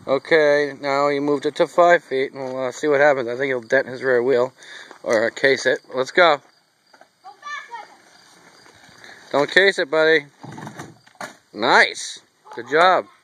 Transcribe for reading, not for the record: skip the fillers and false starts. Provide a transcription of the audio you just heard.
Okay, now he moved it to 5 feet, and we'll see what happens. I think he'll dent his rear wheel, or case it. Let's go. Don't case it, buddy. Nice. Good job.